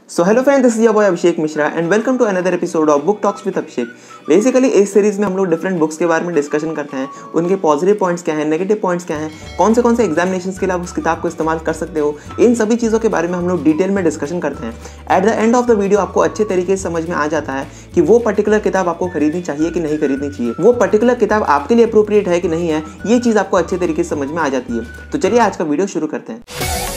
So hello friend, this is your boy Abhishek Mishra and welcome to another episode of book talks with Abhishek. Basically इस series में हम लोग different books के बारे में डिस्कशन करते हैं, उनके पॉजिटिव पॉइंट्स क्या हैं, नेगेटिव पॉइंट्स क्या हैं, कौन से एग्जामिनेशंस के लिए आप उस किताब को इस्तेमाल कर सकते हो, इन सभी चीज़ों के बारे में हम लोग डिटेल में डिस्कशन करते हैं। At the end of the video आपको अच्छे तरीके से समझ में आ जाता है कि वो पर्टिकुलर किताब आपको खरीदनी चाहिए कि नहीं खरीदनी चाहिए, वो पर्टिकुलर किताब आपके लिए अप्रोप्रिएट है कि नहीं है, ये चीज़ आपको अच्छे तरीके से समझ में आ जाती है। तो चलिए आज का वीडियो शुरू करते हैं।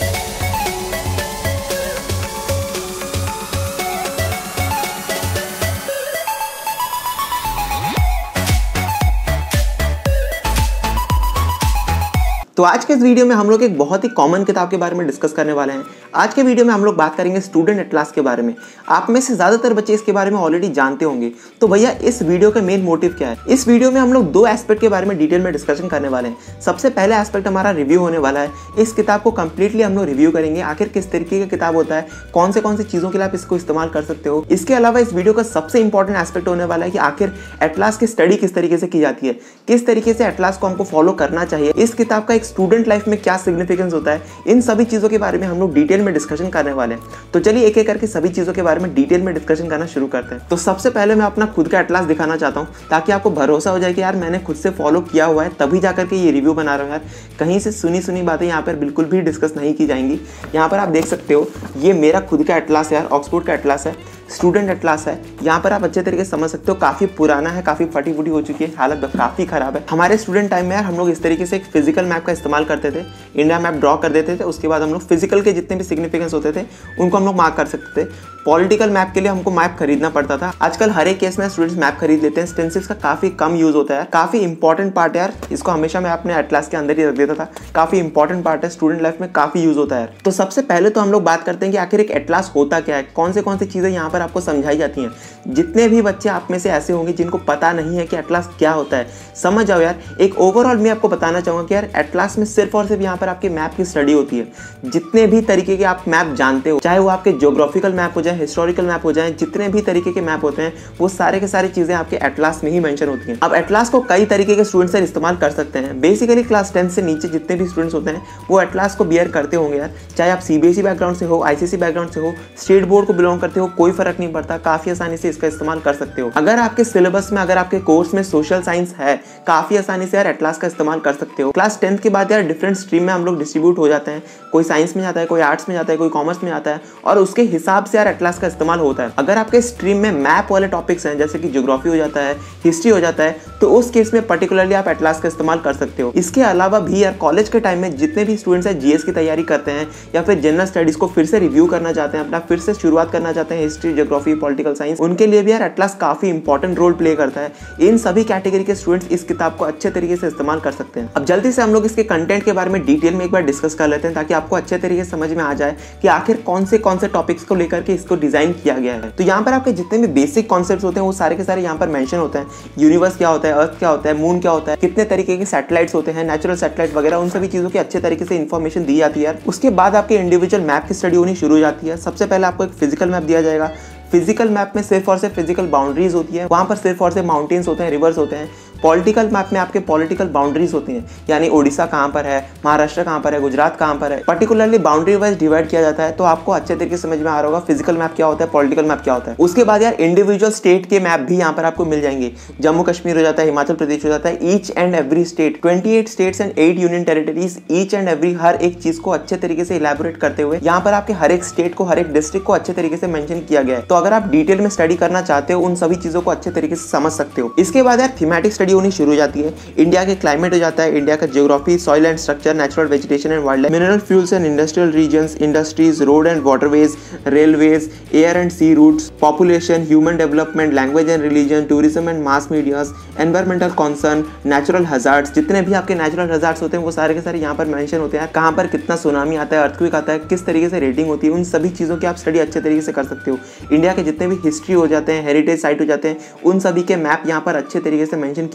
तो आज के इस वीडियो में हम लोग एक बहुत ही कॉमन किताब के बारे में डिस्कस करने वाले हैं। आज के वीडियो में हम लोग बात करेंगे स्टूडेंट एटलास के बारे में। आप में से ज़्यादातर बच्चे इसके बारे में ऑलरेडी जानते होंगे। तो भैया इस वीडियो का मेन मोटिव क्या है? इस वीडियो में हम लोग दो एस्पेक्ट के बारे में डिटेल में डिस्कशन करने वाले हैं। सबसे पहले एस्पेक्ट हमारा रिव्यू होने वाला है। इस किताब को कंप्लीटली हम लोग रिव्यू करेंगे, आखिर किस तरीके का किताब होता है, कौन से चीज़ों के लिए आप इसको इस्तेमाल कर सकते हो। इसके अलावा इस वीडियो का सबसे इंपॉर्टेंट एस्पेक्ट होने वाला है कि आखिर एटलास की स्टडी किस तरीके से की जाती है, किस तरीके से एटलास को हमको फॉलो करना चाहिए, इस किताब का एक स्टूडेंट लाइफ में क्या सिग्निफिकेंस होता है, इन सभी चीज़ों के बारे में हम लोग डिटेल में डिस्कशन करने वाले हैं। तो चलिए एक एक करके सभी चीज़ों के बारे में डिटेल में डिस्कशन करना शुरू करते हैं। तो सबसे पहले मैं अपना खुद का एटलास दिखाना चाहता हूँ, ताकि आपको भरोसा हो जाए कि यार मैंने खुद से फॉलो किया हुआ है, तभी जाकर के ये रिव्यू बना रहा हूँ। यार कहीं से सुनी बातें यहाँ पर बिल्कुल भी डिस्कस नहीं की जाएंगी। यहाँ पर आप देख सकते हो, ये मेरा खुद का एटलास है यार, ऑक्सफोर्ड का एटलास है, स्टूडेंट एटलास है। यहाँ पर आप अच्छे तरीके से समझ सकते हो, काफ़ी पुराना है, काफ़ी फटी फूटी हो चुकी है, हालत काफ़ी ख़राब है। हमारे स्टूडेंट टाइम में यार हम लोग इस तरीके से एक फिजिकल मैप का इस्तेमाल करते थे, इंडिया मैप ड्रॉ कर देते थे, उसके बाद हम लोग फिजिकल के जितने भी सिग्निफिकेंस होते थे उनको हम लोग मार्क कर सकते थे। पॉलिटिकल मैप के लिए हमको मैप खरीदना पड़ता था। आजकल हर एक केस में स्टूडेंट्स मैप खरीद लेते हैं। स्टेंसिल्स का काफ़ी कम यूज़ होता है, काफ़ी इंपॉर्टेंट पार्ट है यार, इसको हमेशा मैं अपने एटलास के अंदर ही रख देता था। काफ़ी इंपॉर्टेंट पार्ट है, स्टूडेंट लाइफ में काफ़ी यूज़ होता है। तो सबसे पहले तो हम लोग बात करते हैं कि आखिर एक एटलास होता क्या है, कौन सी चीज़ें यहाँ पर आपको समझाई जाती हैं। जितने भी बच्चे आप में से ऐसे होंगे जिनको पता नहीं है कि एटलास क्या होता है, समझ जाओ यार। एक ओवरऑल मैं आपको बताना चाहूँगा कि यार एटलास में सिर्फ और सिर्फ यहाँ पर आपके मैप की स्टडी होती है। जितने भी तरीके के आप मैप जानते हो, चाहे वो आपके ज्योग्राफिकल मैप हो जाए, हिस्टोरिकल मैप हो जाए, जितने भी तरीके के मैप होते हैं वो सारे के सारी चीज़ें आपके एटलास में ही मेंशन होती हैं। अब एटलास को कई तरीके के स्टूडेंट्स इस्तेमाल कर सकते हैं। बेसिकली क्लास 10 से नीचे जितने भी स्टूडेंट्स होते हैं वो एटलास को बियर करते होंगे यार, चाहे आप सीबीएसई बैकग्राउंड से हो, आईसीएसई बैकग्राउंड से हो, स्टेट बोर्ड को बिलोंग करते हो, कोई फर्क नहीं पड़ता, काफ़ी आसानी से इसका इस्तेमाल कर सकते हो। अगर आपके सिलेबस में, अगर आपके कोर्स में सोशल साइंस है, काफ़ी आसानी से यार एटलास का इस्तेमाल कर सकते हो। क्लास 10 के बाद यार डिफरेंट स्ट्रीम में हम लोग डिस्ट्रीब्यूट हो जाते हैं, कोई साइंस में जाता है, कोई आर्ट्स में जाता है, कोई कॉमर्स में जाता है, और उसके हिसाब से यार एटलास का इस्तेमाल होता है। अगर आपके स्ट्रीम में मैप वाले टॉपिक्स हैं, जैसे कि ज्योग्राफी हो जाता है, हिस्ट्री हो जाता है, तो उस केस में पर्टिकुलरली आप एटलास का इस्तेमाल कर सकते हो। इसके अलावा भी यार कॉलेज के टाइम में जितने भी स्टूडेंट्स हैं जीएस की तैयारी करते हैं या फिर जनरल स्टडीज को फिर से रिव्यू करना चाहते हैं, अपना फिर से शुरुआत करना चाहते हैं, हिस्ट्री, ज्योग्राफी, पॉलिटिकल साइंस, उनके लिए भी यार एटलास काफी इंपॉर्टेंट रोल प्ले करता है। इन सभी कैटेगरी के स्टूडेंट्स इस किताब को अच्छे तरीके से इस्तेमाल कर सकते हैं। अब जल्दी से हम लोग इसके कंटेंट के बारे में डिटेल में एक बार डिस्कस कर लेते हैं, ताकि आपको अच्छे तरीके से समझ में आ जाए कि आखिर कौन से टॉपिक्स को लेकर के इसको डिजाइन किया गया है। तो यहाँ पर आपके जितने भी बेसिक कॉन्सेप्ट्स होते हैं वो सारे के सारे यहाँ पर मेंशन होते हैं। यूनिवर्स क्या होता है, अर्थ क्या होता है, मून क्या होता है, कितने तरीके के सैटेलाइट्स होते हैं, नेचुरल सैटेलाइट वगैरह, उन सभी चीजों की अच्छे तरीके से इन्फॉर्मेशन दी जाती है। उसके बाद आपके इंडिविजुअल मैप की स्टडी होनी शुरू हो जाती है। सबसे पहले आपको एक फिजिकल मैप दिया जाएगा। फिजिकल मैप में सिर्फ और सिर्फ फिजिकल बाउंड्रीज होती है, वहाँ पर सिर्फ और सिर्फ माउंटेन्स होते हैं, रिवर्स होते हैं। पॉलिटिकल मैप में आपके पॉलिटिकल बाउंड्रीज होती हैं, यानी ओडिशा कहाँ पर है, महाराष्ट्र कहाँ पर है, गुजरात कहाँ पर है, पर्टिकुलरली बाउंड्री वाइज डिवाइड किया जाता है। तो आपको अच्छे तरीके से समझ में आ रहा होगा फिजिकल मैप क्या होता है, पॉलिटिकल मैप क्या होता है। उसके बाद यार इंडिविजुअल स्टेट के मैप भी यहाँ पर आपको मिल जाएंगे। जम्मू कश्मीर हो जाता है, हिमाचल प्रदेश हो जाता है, each and every state, 28 states and 8 union territories, each and every, हर एक चीज को अच्छे तरीके से इलैबोरेट करते हुए यहाँ पर आपके हर एक स्टेट को, हर एक डिस्ट्रिक्ट को अच्छे तरीके से मेंशन किया गया है। तो अगर आप डिटेल में स्टडी करना चाहते हो, उन सभी चीजों को अच्छे तरीके से समझ सकते हो। इसके बाद यार थीमेटिक स्टडी होनी शुरू हो जाती है। इंडिया के क्लाइमेट हो जाता है, इंडिया का geography, soil and structure, natural vegetation and wild life, mineral fuels and industrial regions, industries, road and waterways, railways, air and sea routes, population, human development, language and religion, tourism and mass medias, environmental concern, natural hazards, जितने भी आपके natural hazards होते हैं वो सारे के सारे यहाँ पर मेंशन होते हैं। कहाँ पर कितना सुनामी आता है, अर्थक्वेक आता है, किस तरीके से रेटिंग होती है, उन सभी चीज़ों की आप स्टडी अच्छे तरीके से कर सकते हो। इंडिया के जितने भी हिस्ट्री हो जाते हैं, हेरिटेज साइट हो जाते हैं, उन सभी के मैप यहाँ पर अच्छे तरीके से मेंशन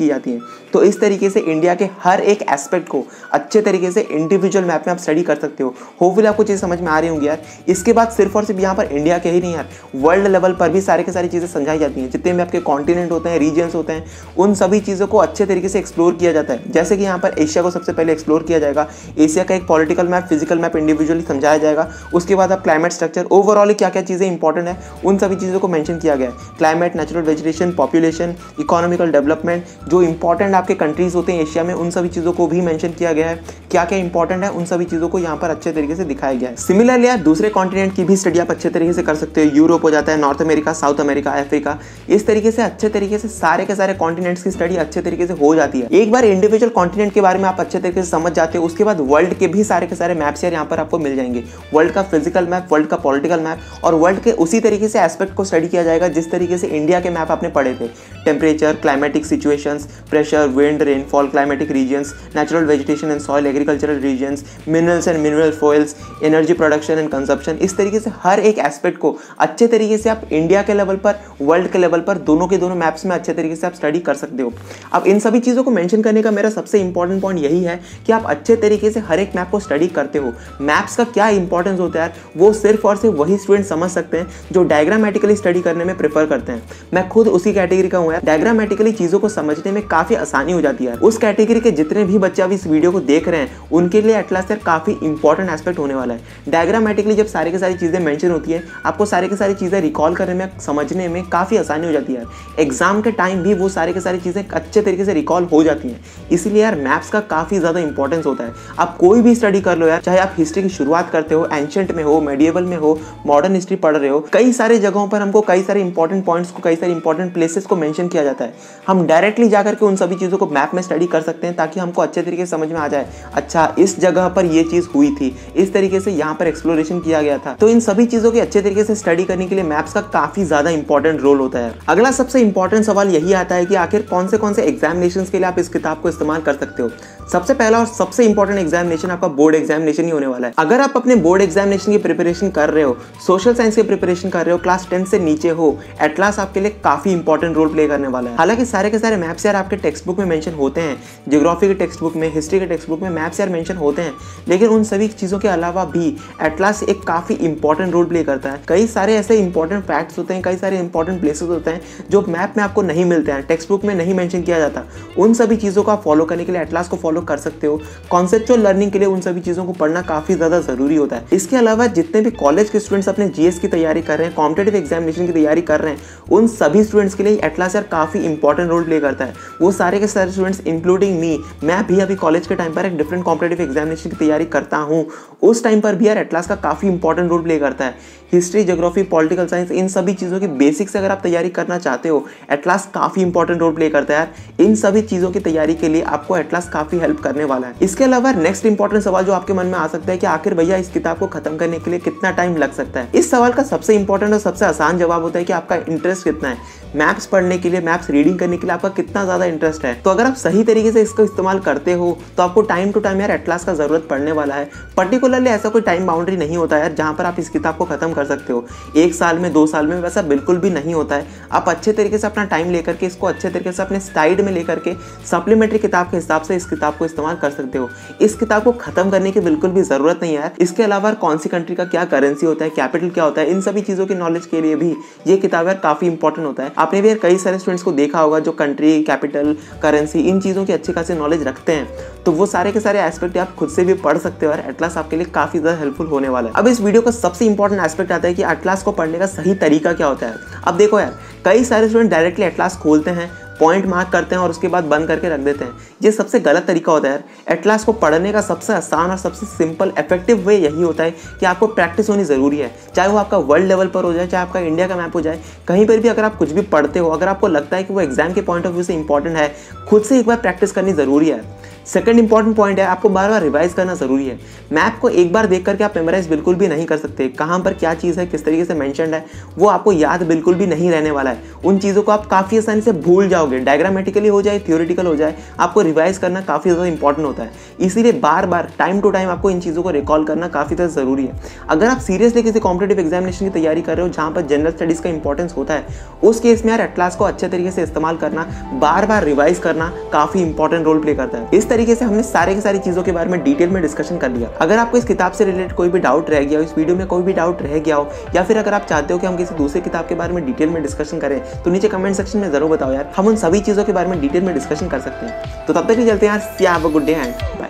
की जाती हैं। तो इस तरीके से इंडिया के हर एक एस्पेक्ट को अच्छे तरीके से इंडिविजुअल मैप में आप स्टडी कर सकते हो। होपफुली आपको चीज़ समझ में आ रही होंगी यार। इसके बाद सिर्फ और सिर्फ यहाँ पर इंडिया के ही नहीं यार, वर्ल्ड लेवल पर भी सारे के सारी चीज़ें समझाई जाती हैं। जितने भी आपके कॉन्टिनेंट होते हैं, रीजन्स होते हैं, उन सभी चीज़ों को अच्छे तरीके से एक्सप्लोर किया जाता है। जैसे कि यहाँ पर एशिया को सबसे पहले एक्सप्लोर किया जाएगा, एशिया का एक political map, physical map individually समझाया जाएगा। उसके बाद आप क्लाइमेट स्ट्रक्चर, ओवरऑल क्या क्या चीज़ें इंपॉर्टेंट है, उन सभी चीज़ों को मेंशन किया गया है। Climate, natural vegetation, population, economical development, जो इंपॉर्टेंट आपके कंट्रीज होते हैं एशिया में, उन सभी चीज़ों को भी मेंशन किया गया है। क्या क्या इंपॉर्टेंट है उन सभी चीज़ों को यहाँ पर अच्छे तरीके से दिखाया गया है। सिमिलरली यार दूसरे कॉन्टिनेंट की भी स्टडी आप अच्छे तरीके से कर सकते हो। यूरोप हो जाता है, North America, South America, Africa, इस तरीके से अच्छे तरीके से सारे के सारे कॉन्टिनेंट्स की स्टडी अच्छे तरीके से हो जाती है। एक बार इंडिविजुअल कॉन्टिनेंट के बारे में आप अच्छे तरीके से समझ जाते हो, उसके बाद वर्ल्ड के भी सारे के सारे मैप्स यार यहाँ पर आपको मिल जाएंगे। वर्ल्ड का फिजिकल मैप, वर्ल्ड का पॉलिटिकल मैप, और वर्ल्ड के उसी तरीके से एस्पेक्ट को स्टडी किया जाएगा जिस तरीके से इंडिया के मैप आपने पढ़े थे। Temperature, climatic situations, pressure, wind, rainfall, climatic regions, natural vegetation and soil, agricultural regions, minerals and mineral fuels, energy production and consumption, इस तरीके से हर एक एस्पेक्ट को अच्छे तरीके से आप इंडिया के लेवल पर, वर्ल्ड के लेवल पर, दोनों के दोनों मैप्स में अच्छे तरीके से आप स्टडी कर सकते हो। अब इन सभी चीज़ों को मेंशन करने का मेरा सबसे इंपॉर्टेंट पॉइंट यही है कि आप अच्छे तरीके से हर एक मैप को स्टडी करते हो। मैप्स का क्या इंपॉर्टेंस होता है वो सिर्फ और सिर्फ वही स्टूडेंट समझ सकते हैं जो डायग्रामेटिकली स्टडी करने में प्रेफर करते हैं। मैं खुद उसी कैटेगरी का हूँ यार। डायग्रामेटिकली चीज़ों को समझने में काफ़ी आसानी हो जाती है। उस कैटेगरी के जितने भी बच्चे अब इस वीडियो को देख रहे हैं उनके लिए एटलास यार काफ़ी इंपॉर्टेंट एस्पेक्ट होने वाला है। डायग्रामेटिकली जब सारे के सारी चीज़ें मेंशन होती है, आपको सारे के सारी चीज़ें रिकॉल करने में, समझने में काफ़ी आसानी हो जाती है। एग्जाम के टाइम भी वो सारे के सारी चीज़ें अच्छे तरीके से रिकॉल हो जाती हैं। इसीलिए यार मैप्स का काफ़ी ज़्यादा इंपॉर्टेंस होता है। आप कोई भी स्टडी कर लो यार, चाहे आप हिस्ट्री की शुरुआत करते हो, एंशिएंट में हो, मेडिएवल में हो, मॉडर्न हिस्ट्री पढ़ रहे हो, कई सारे जगहों पर हमको कई सारे इंपॉर्टेंट पॉइंट्स को, कई सारे इंपॉर्टेंट प्लेसेस को मेंशन किया जाता है। हम डायरेक्टली जाकर के उन सभी चीज़ों को मैप में स्टडी कर सकते हैं ताकि हमको अच्छे तरीके से समझ में आ जाए, अच्छा इस जगह पर ये चीज़ हुई थी, इस तरीके से यहाँ पर एक्सप्लोरेशन किया गया था। तो इन सभी चीज़ों की अच्छे तरीके से स्टडी करने के लिए मैप्स का काफ़ी ज़्यादा इंपॉर्टेंट रोल होता है। अगला सबसे इंपॉर्टेंट सवाल यही आता है कि आखिर कौन से एग्जामिनेशंस के लिए आप इस किताब को इस्तेमाल कर सकते हो। सबसे पहला और सबसे इंपॉर्टेंट एग्जामिनेशन आपका बोर्ड एग्जामिनेशन ही होने वाला है। अगर आप अपने बोर्ड एग्जामिनेशन की प्रिपरेशन कर रहे हो, सोशल साइंस की प्रिपरेशन कर रहे हो, क्लास 10 से नीचे हो, एटलास आपके लिए काफी इंपॉर्टेंट रोल प्ले करने वाला है। हालांकि सारे के सारे मैप्स यार आपके टेक्स्ट बुक में मेंशन होते हैं, ज्योग्राफी के टेक्स्ट बुक में, हिस्ट्री के टेक्स्ट बुक में मैप्स यार मेंशन होते हैं, लेकिन उन सभी चीज़ों के अलावा भी एटलास एक काफ़ी इंपॉर्टेंट रोल प्ले करता है। कई सारे ऐसे इंपॉर्टेंट फैक्ट्स होते हैं, कई सारे इंपॉर्टेंट प्लेसेस होते हैं जो मैप में आपको नहीं मिलते हैं, टेक्स्ट बुक में नहीं मेंशन किया जाता। उन सभी चीज़ों को आप फॉलो करने के लिए एटलास को फॉलो कर सकते हो। कॉन्सेप्चुअल लर्निंग के लिए उन सभी चीज़ों को पढ़ना काफ़ी ज़्यादा ज़रूरी होता है। इसके अलावा जितने भी कॉलेज के स्टूडेंट्स अपने जीएस की तैयारी कर रहे हैं, कॉम्पिटेटिव एग्जामिनेशन की तैयारी कर रहे हैं, उन सभी स्टूडेंट्स के लिए एटलास यार काफ़ी इंपॉर्टेंट रोल प्ले करता है। वो सारे के सारे स्टूडेंट्स इंक्लूडिंग मी, मैं भी अभी कॉलेज के टाइम पर एक डिफरेंट कॉम्पिटेटिव एग्जामिनेशन की तैयारी करता हूँ, उस टाइम पर भी यार एटलास का काफ़ी इंपॉर्टेंट रोल प्ले करता है। हिस्ट्री, ज्योग्राफी, पॉलिटिकल साइंस, इन सभी चीज़ों की बेसिक्स अगर आप तैयारी करना चाहते हो, एटलास काफ़ी इंपॉर्टेंट रोल प्ले करता है यार। इन सभी चीज़ों की तैयारी के लिए आपको एटलास काफ़ी हेल्प करने वाला है। इसके अलावा नेक्स्ट इंपॉर्टेंट सवाल जो आपके मन में आ सकता है कि आखिर भैया इस किताब को खत्म करने के लिए कितना टाइम लग सकता है। इस सवाल का सबसे इंपॉर्टेंट और सबसे आसान जवाब होता है कि आपका इंटरेस्ट कितना है। मैप्स पढ़ने के लिए, मैप्स रीडिंग करने के लिए आपका कितना ज़्यादा इंटरेस्ट है। तो अगर आप सही तरीके से इसको इस्तेमाल करते हो तो आपको टाइम टू टाइम यार एटलास का ज़रूरत पड़ने वाला है। पर्टिकुलरली ऐसा कोई टाइम बाउंड्री नहीं होता यार जहाँ पर आप इस किताब को खत्म कर सकते हो। 1 साल में, 2 साल में, वैसा बिल्कुल भी नहीं होता है। आप अच्छे तरीके से अपना टाइम लेकर के इसको अच्छे तरीके से अपने साइड में लेकर के सप्लीमेंट्री किताब के हिसाब से इस किताब को इस्तेमाल कर सकते हो। इस किताब को खत्म करने की बिल्कुल भी ज़रूरत नहीं है यार। इसके अलावा कौन सी कंट्री का क्या करेंसी होता है, कैपिटल क्या होता है, इन सभी चीज़ों की नॉलेज के लिए भी ये किताब यार काफ़ी इंपॉर्टेंट होता है। आपने भी यार कई सारे स्टूडेंट्स को देखा होगा जो कंट्री, कैपिटल, करेंसी, इन चीज़ों की अच्छी खासी नॉलेज रखते हैं, तो वो सारे के सारे एस्पेक्ट आप खुद से भी पढ़ सकते हो और एटलास आपके लिए काफ़ी ज़्यादा हेल्पफुल होने वाला है। अब इस वीडियो का सबसे इंपॉर्टेंट एस्पेक्ट आता है कि एटलास को पढ़ने का सही तरीका क्या होता है। अब देखो यार, कई सारे स्टूडेंट डायरेक्टली एटलास खोलते हैं, पॉइंट मार्क करते हैं और उसके बाद बंद करके रख देते हैं। ये सबसे गलत तरीका होता है यार। एटलास को पढ़ने का सबसे आसान और सबसे सिंपल इफेक्टिव वे यही होता है कि आपको प्रैक्टिस होनी ज़रूरी है। चाहे वो आपका वर्ल्ड लेवल पर हो जाए, चाहे आपका इंडिया का मैप हो जाए, कहीं पर भी अगर आप कुछ भी पढ़ते हो, अगर आपको लगता है कि वो एग्जाम के पॉइंट ऑफ व्यू से इंपॉर्टेंट है, खुद से एक बार प्रैक्टिस करनी ज़रूरी है। सेकंड इंपॉर्टेंट पॉइंट है, आपको बार बार रिवाइज करना ज़रूरी है। मैप को एक बार देख करके आप मेमोराइज बिल्कुल भी नहीं कर सकते। कहाँ पर क्या चीज़ है, किस तरीके से मेंशन्ड है, वो आपको याद बिल्कुल भी नहीं रहने वाला है। उन चीज़ों को आप काफ़ी आसानी से भूल जाओगे। पाओगे, डायग्रामेटिकली हो जाए, थियोरेटिकल हो जाए, आपको रिवाइज करना काफ़ी ज़्यादा इंपॉर्टेंट होता है। इसीलिए बार बार टाइम टू टाइम आपको इन चीज़ों को रिकॉल करना काफ़ी ज़्यादा ज़रूरी है। अगर आप सीरियसली किसी कॉम्पिटेटिव एग्जामिनेशन की तैयारी कर रहे हो जहाँ पर जनरल स्टडीज़ का इंपॉर्टेंस होता है, उस केस में यार एटलास को अच्छे तरीके से इस्तेमाल करना, बार बार रिवाइज करना काफ़ी इंपॉर्टेंट रोल प्ले करता है। इस तरीके से हमने सारे की सारी चीज़ों के बारे में डिटेल में डिस्कशन कर लिया। अगर आपको इस किताब से रिलेटेड कोई भी डाउट रह गया हो, इस वीडियो में कोई भी डाउट रह गया हो, या फिर अगर आप चाहते हो कि हम किसी दूसरे किताब के बारे में डिटेल में डिस्कशन करें, तो नीचे कमेंट सेक्शन में जरूर बताओ यार, हम उन सभी चीज़ों के बारे में डिटेल में डिस्कशन कर सकते हैं। तो तब तक के चलते हैं यार, have a good day and